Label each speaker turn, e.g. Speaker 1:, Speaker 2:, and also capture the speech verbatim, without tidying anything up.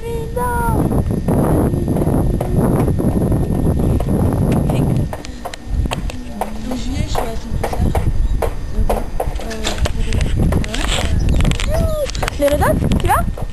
Speaker 1: Alina.
Speaker 2: En juillet, je vais à ton concert.
Speaker 1: Les Red Hot, tu vas?